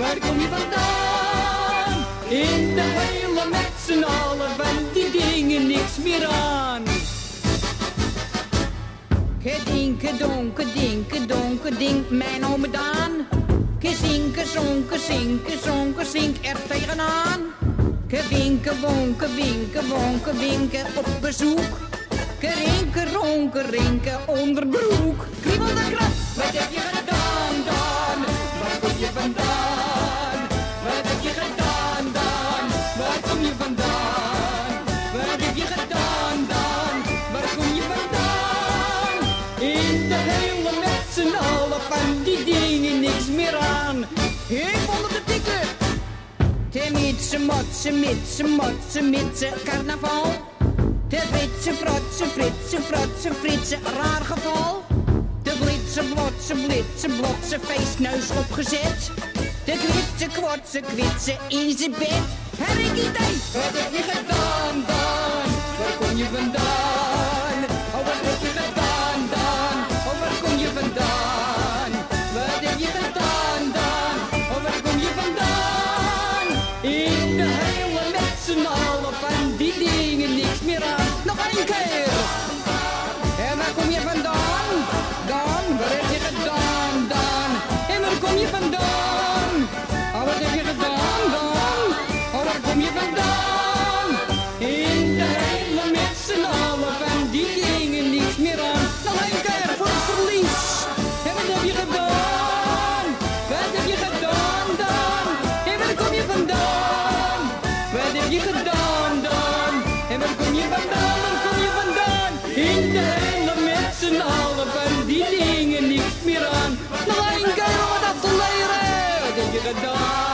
waar kom je vandaan? In de hele met z'n allen van die dingen niks meer aan. Kedinke donke dinke donke dink, mijn ome Daan. Kezinke zonke zinke zonke zink er tegenaan. Gewinke wonke winke wonke winken op bezoek. Kerinke ronke rinke onderbroek. Kriebel de krap, wat heb je gedaan dan? Waar kom je vandaan? Wat heb je gedaan dan? Waar kom je vandaan? Wat heb je gedaan dan? Waar kom je vandaan? In de hele met z'n allen van die dingen niks meer aan. Ik onder de tikken. De mitse, motse, mitse, motse, mitse, carnaval. De Britse, frotse, fritse, frotse, fritse, raar geval. De blitse, blotse, blitse, blotse, feestneus opgezet. De kwitse, kwotse, kwitse, in zijn bed. Herikitei, wat heb je gedaan dan? Waar kom je vandaan? Oh, wat heb je gedaan dan? Oh, waar kom je vandaan? Wat heb je gedaan dan? Oh, waar kom je vandaan? In de hele met z'n allen van die dingen niks meer aan. Nog één keer. En waar kom je vandaan? Dan, wat heb je gedaan dan? En waar kom je vandaan? Oh, wat heb je gedaan dan? Oh, waar kom je vandaan? In de hele met z'n allen van die dingen niks meer aan. Nog één keer voor het verlies. En wat heb je gedaan? Wat heb je gedaan dan? En waar kom je vandaan? Wat heb je gedaan dan? En waar kom je vandaan? Waar kom je vandaan? In de hele met z'n allen van die dingen niks meer aan. Nog één keer om het af te leren. Wat heb je gedaan?